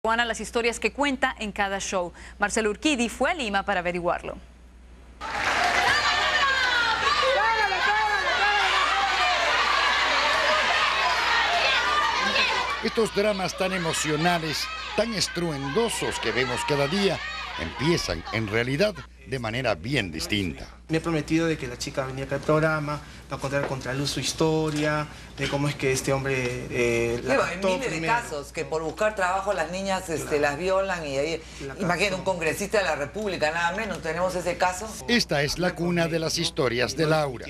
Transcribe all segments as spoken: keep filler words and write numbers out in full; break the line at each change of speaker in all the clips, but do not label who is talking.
Juana, las historias que cuenta en cada show. Marcelo Urquidi fue a Lima para averiguarlo.
Estos dramas tan emocionales, tan estruendosos que vemos cada día, empiezan en realidad de manera bien distinta.
Me he prometido de que la chica venía acá al programa, va a contar contra luz su historia, de cómo es que este hombre eh, la
Digo, hay
captó
miles
primero.
de casos que por buscar trabajo las niñas este,
Claro.
las violan y ahí... Imagínate, un congresista de la República, nada menos, tenemos ese caso.
Esta es la cuna de las historias de Laura.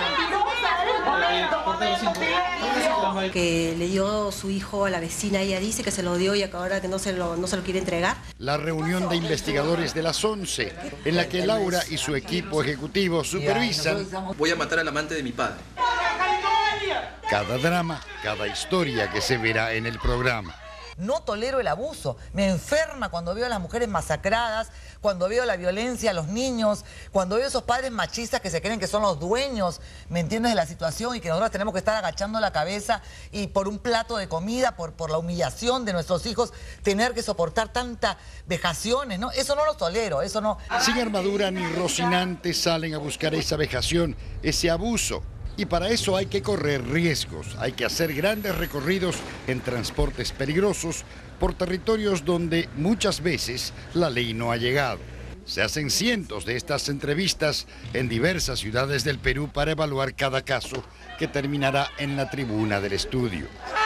Que le dio su hijo a la vecina, ella dice que se lo dio y que ahora que no se lo, no se lo quiere entregar.
La reunión de investigadores de las once, en la que Laura y su equipo ejecutivo supervisan
Voy a matar al amante de mi padre.
cada drama, cada historia que se verá en el programa.
No tolero el abuso, me enferma cuando veo a las mujeres masacradas, cuando veo la violencia a los niños, cuando veo esos padres machistas que se creen que son los dueños, ¿me entiendes?, de la situación, y que nosotros tenemos que estar agachando la cabeza y por un plato de comida, por, por la humillación de nuestros hijos, tener que soportar tantas vejaciones, ¿no? Eso no lo tolero, eso no...
Sin armadura ni Rocinante salen a buscar esa vejación, ese abuso. Y para eso hay que correr riesgos, hay que hacer grandes recorridos en transportes peligrosos por territorios donde muchas veces la ley no ha llegado. Se hacen cientos de estas entrevistas en diversas ciudades del Perú para evaluar cada caso que terminará en la tribuna del estudio.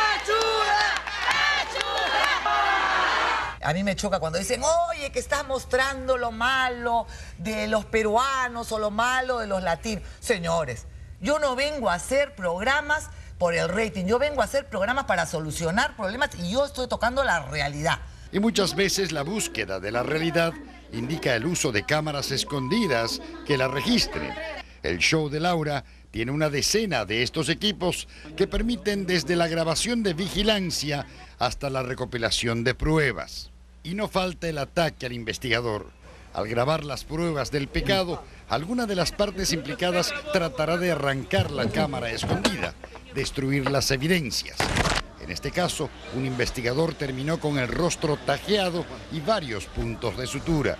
A mí me choca cuando dicen, oye, que estás mostrando lo malo de los peruanos o lo malo de los latinos. Señores, yo no vengo a hacer programas por el rating, yo vengo a hacer programas para solucionar problemas y yo estoy tocando la realidad.
Y muchas veces la búsqueda de la realidad indica el uso de cámaras escondidas que la registren. El show de Laura tiene una decena de estos equipos que permiten desde la grabación de vigilancia hasta la recopilación de pruebas. Y no falta el ataque al investigador. Al grabar las pruebas del pecado, alguna de las partes implicadas tratará de arrancar la cámara escondida, destruir las evidencias. En este caso, un investigador terminó con el rostro tajeado y varios puntos de sutura.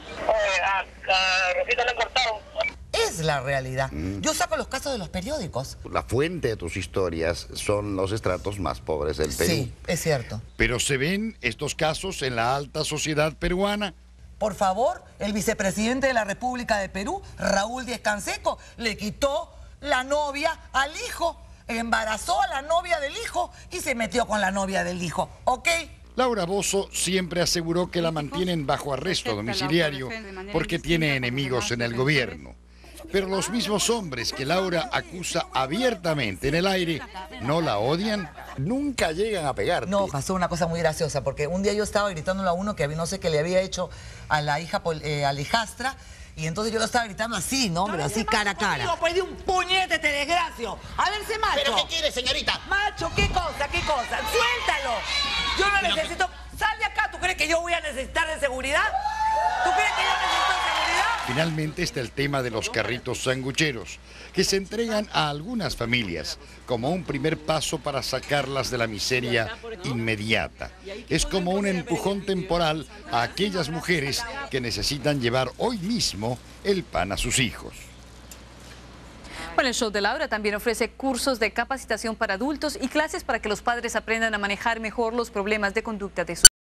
Es la realidad.
Mm.
Yo saco los casos de los periódicos.
La fuente de tus historias son los estratos más pobres del Perú.
Sí, es cierto.
Pero se ven estos casos en la alta sociedad peruana.
Por favor, el vicepresidente de la República de Perú, Raúl Díez Canseco, le quitó la novia al hijo, embarazó a la novia del hijo y se metió con la novia del hijo, ¿ok?
Laura Bozzo siempre aseguró que la mantienen bajo arresto domiciliario porque tiene enemigos en el gobierno. Pero los mismos hombres que Laura acusa abiertamente en el aire, ¿no la odian?
Nunca llegan a pegarte.
No, pasó una cosa muy graciosa, porque un día yo estaba gritándole a uno que no sé qué le había hecho a la hija, eh, a la hijastra, y entonces yo lo estaba gritando así, ¿no? Pero así cara a cara. Yo pedí un puñete, te desgracio. A ver, ese macho.
¿Pero qué quiere, señorita?
Macho, ¿qué cosa, qué cosa? Suéltalo. Yo no necesito... Sal de acá, ¿tú crees que yo voy a necesitar de seguridad? ¿Tú crees que yo necesito seguridad?
Finalmente está el tema de los carritos sangucheros, que se entregan a algunas familias como un primer paso para sacarlas de la miseria inmediata. Es como un empujón temporal a aquellas mujeres que necesitan llevar hoy mismo el pan a sus hijos.
Bueno, el show de Laura también ofrece cursos de capacitación para adultos y clases para que los padres aprendan a manejar mejor los problemas de conducta de sus